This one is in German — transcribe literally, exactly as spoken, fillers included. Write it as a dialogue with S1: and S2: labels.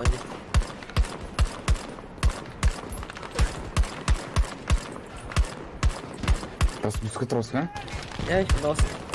S1: Freunde.
S2: Was bist du draußen, ne?
S1: Ja, ich bin draußen.